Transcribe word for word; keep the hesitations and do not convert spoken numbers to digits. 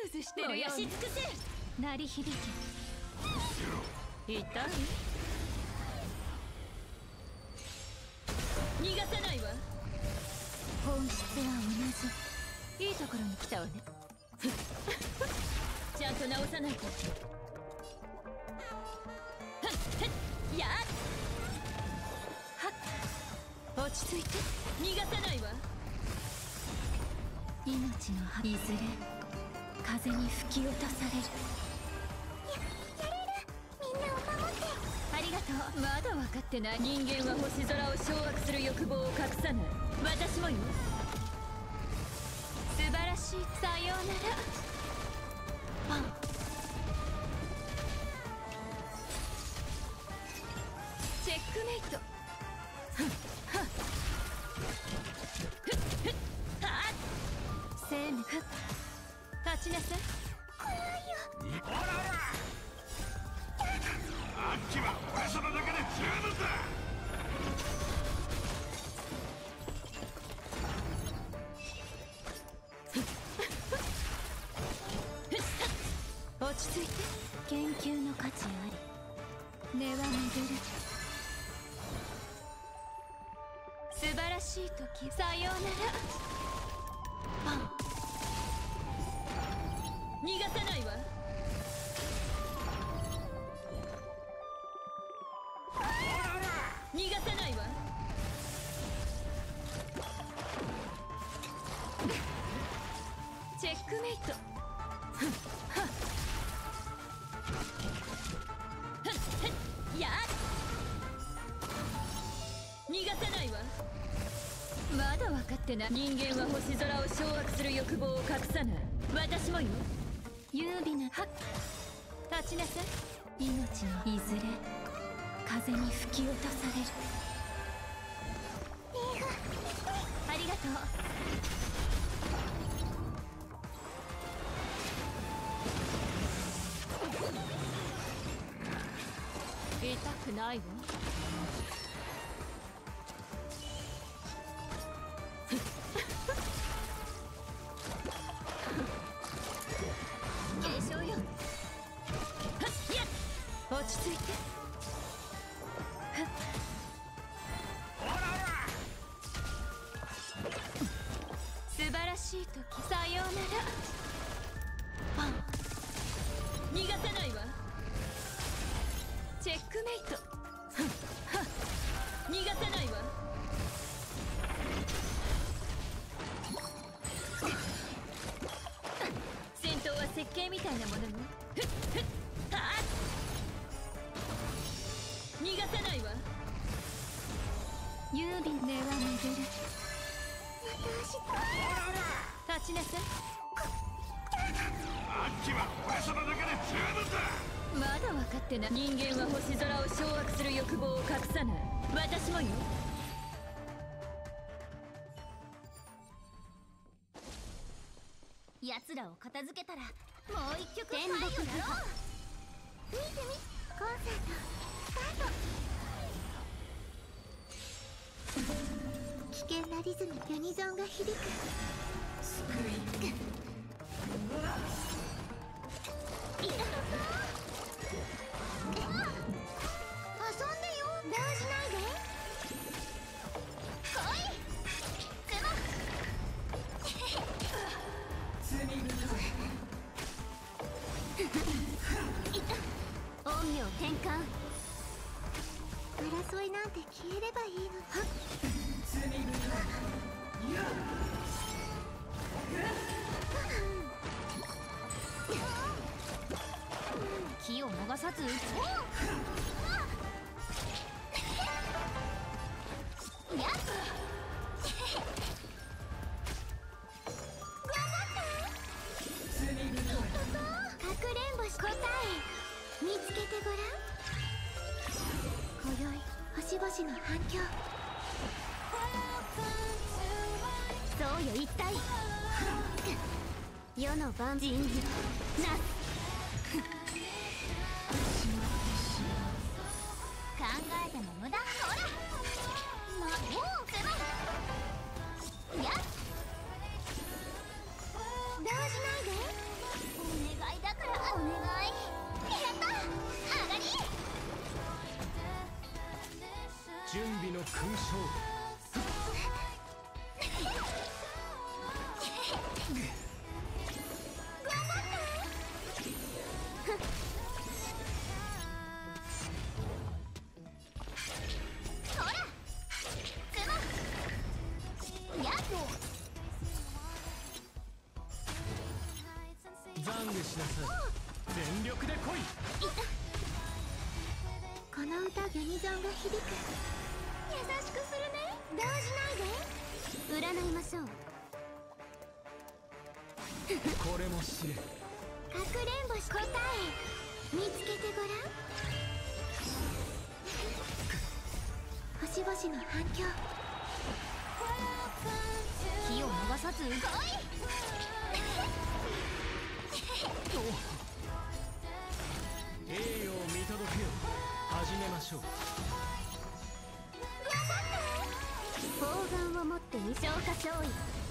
うずしてるよう燃やし尽くせ。 鳴り響け。痛い？ 逃がさないわ。 本質は同じ。いいところに来たわね。 ちゃんと直さないと。やっはっ、落ち着いて。 逃がさないわ。 命の葉いずれ風に吹き落とされる。や、やれる。みんなを守って。ありがとう。まだ分かってない。 人間は星空を掌握する欲望を隠さない。私もよ。 素晴らしい。さようなら。パン。チェックメイト。生命。立ちなさい。怖いよ。 ほらほら、あっちは俺様だけで十分だ。 落ち着いて。研究の価値あり。根は巡る。素晴らしい時。さようなら。パン。 逃がさないわ。逃がさないわ。 チェックメイト。 やっ逃がさないわ。 まだ分かってない。 人間は星空を掌握する欲望を隠さない。私もよ。 優美な。はっ、立ちなさい。命のいずれ風に吹き落とされる。ありがとう。痛くないわ。軽傷よ。落ち着いて。 ほらほら、 素晴らしい時。さようなら。パン。 逃がさないわ。 チェックメイト。 逃がさないわ。戦闘は設計みたいなものよ。逃がさないわ。 優美。根は巡る。立ちなさい。 あっちは俺様だけで十分だ。 まだ分かってない。人間は星空を掌握する欲望を隠さない。私もよ。 奴らを片付けたらもう一曲最後だろう。見てみ、コンサートスタート。危険なリズム。ユニゾンが響く。スクイッいた。遊んでよ。動じないで。来い。陰陽転換。争いなんて消えればいいの。はっ。気を逃さず撃つ。やっかくれんぼし答え見つけてごらん。今宵星々の反響。そうよ一体。世の万人になす。考えても無駄。ほら魔法せまやっ動じないで。 お願い。やった上がり。 準備の勲章。懺悔しなさい。全力で来い。 この歌ユニゾンが響く。優しくするね。動じないで。占いましょう。 これも知れ。 かくれんぼし答え見つけてごらん。星々の反響。気を逃さず来い。 栄誉を見届けよ。始めましょう。 砲丸を持って二消化勝利。